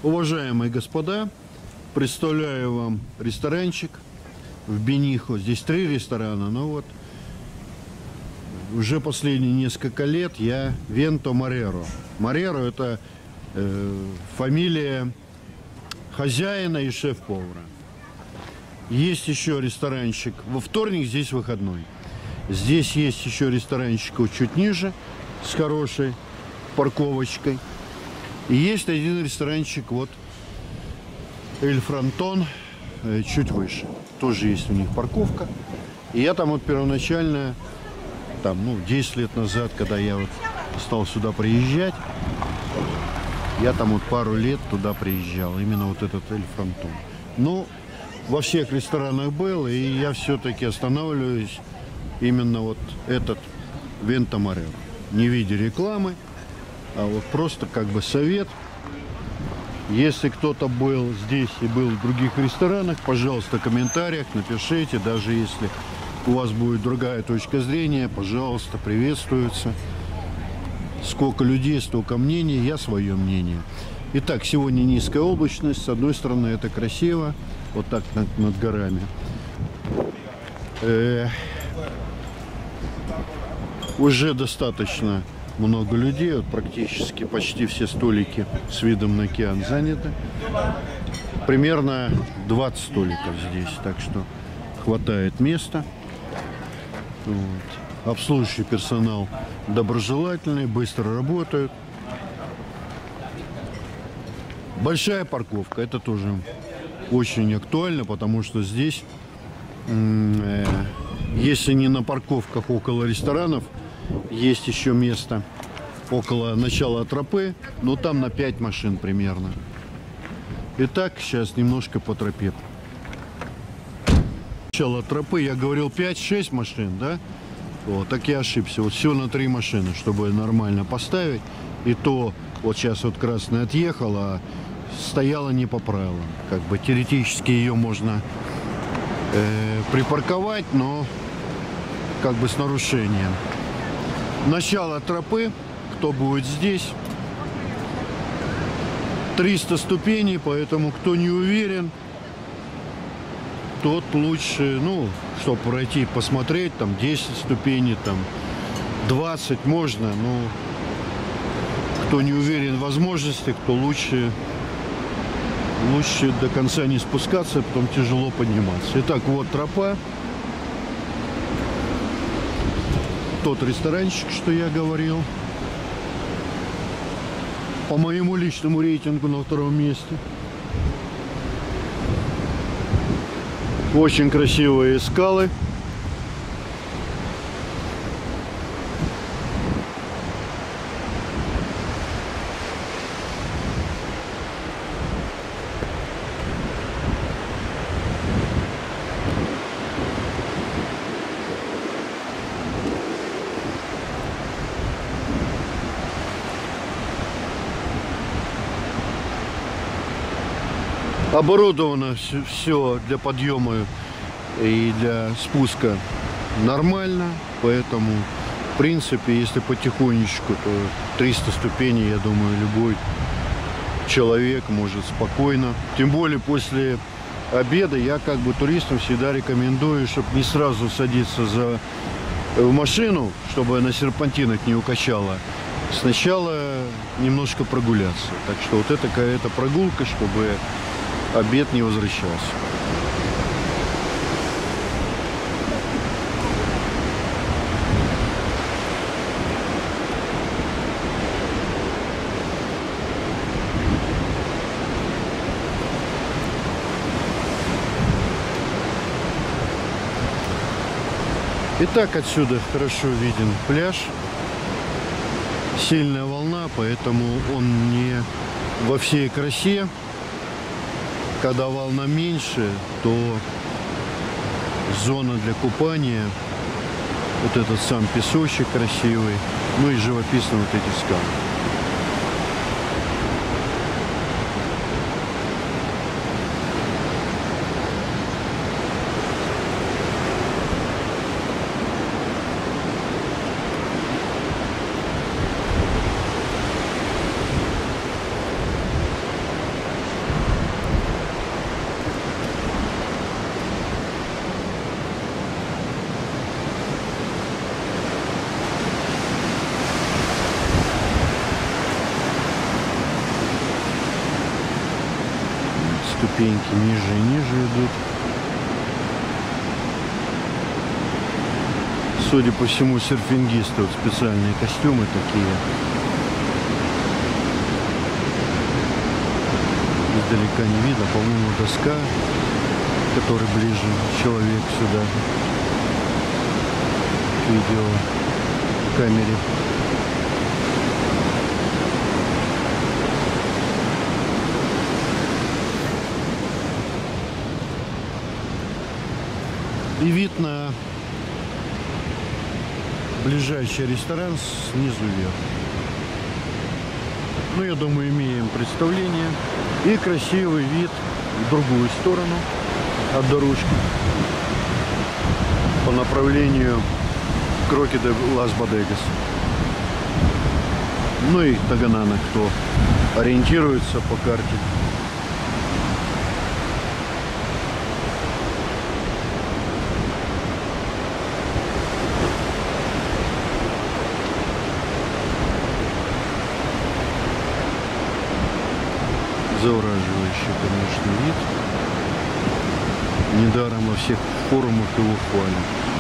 Уважаемые господа, представляю вам ресторанчик в Бенихо. Здесь 3 ресторана, но вот уже последние несколько лет я Венто Мореро. Мореро – это фамилия хозяина и шеф-повара. Есть еще ресторанчик. Во вторник здесь выходной. Здесь есть еще ресторанчик чуть ниже, с хорошей парковочкой. И есть один ресторанчик, вот, Эль Фронтон, чуть выше. Тоже есть у них парковка. И я там вот первоначально, 10 лет назад, когда я вот стал сюда приезжать, я там вот пару лет туда приезжал. Именно вот этот Эль Фронтон. Ну, во всех ресторанах был, и я все-таки останавливаюсь именно вот этот Венто Мореро. Не в виде рекламы, а вот просто как бы совет. Если кто-то был здесь и был в других ресторанах, пожалуйста, в комментариях напишите. Даже если у вас будет другая точка зрения, пожалуйста, приветствуется. Сколько людей, столько мнений, я свое мнение. Итак, сегодня низкая облачность. С одной стороны, это красиво, вот так над горами. Уже достаточно много людей, вот практически почти все столики с видом на океан заняты. Примерно 20 столиков здесь, так что хватает места. Вот. Обслуживающий персонал доброжелательный, быстро работают. Большая парковка, это тоже очень актуально, потому что здесь, если не на парковках около ресторанов, есть еще место около начала тропы, но там на 5 машин примерно. Итак, сейчас немножко по тропе. Начало тропы, я говорил 5-6 машин, да? Вот, так я ошибся. Вот всего на 3 машины, чтобы нормально поставить. И то, вот сейчас вот красная отъехала, стояла не по правилам. Как бы теоретически ее можно припарковать, но как бы с нарушением. Начало тропы, кто будет здесь, 300 ступеней, поэтому кто не уверен, тот лучше, чтобы пройти, посмотреть, там 10 ступеней, там 20 можно, но кто не уверен в возможностях, то лучше до конца не спускаться, потом тяжело подниматься. Итак, вот тропа. Тот ресторанчик, что я говорил. По моему личному рейтингу на 2-м месте. Очень красивые скалы. Оборудовано все для подъема и для спуска нормально, поэтому в принципе, если потихонечку, то 300 ступеней, я думаю, любой человек может спокойно. Тем более после обеда я как бы туристам всегда рекомендую, чтобы не сразу садиться в машину, чтобы на серпантинах не укачала. Сначала немножко прогуляться. Так что вот это какая-то прогулка, чтобы обед не возвращался. Итак, отсюда хорошо виден пляж. Сильная волна, поэтому он не во всей красе. Когда волна меньше, то зона для купания, вот этот сам песочек красивый, ну и живописно вот эти скалы. ступеньки ниже и ниже идут. Судя по всему, серфингисты, вот специальные костюмы такие. Издалека не видно, по-моему, доска, который ближе человек сюда к видеокамере. И вид на ближайший ресторан снизу вверх. Ну, я думаю, имеем представление. И красивый вид в другую сторону от дорожки по направлению Кроки де Лас-Бодегас. Ну и Таганана, кто ориентируется по карте. Завораживающий, конечно, вид. Недаром во всех форумах его хвалят.